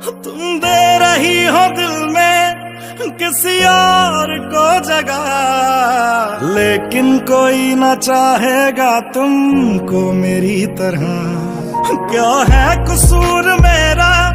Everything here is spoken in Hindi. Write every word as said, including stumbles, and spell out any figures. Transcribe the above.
तुम दे रही हो दिल में किसी और को जगह, लेकिन कोई ना चाहेगा तुमको मेरी तरह। क्या है कसूर मेरा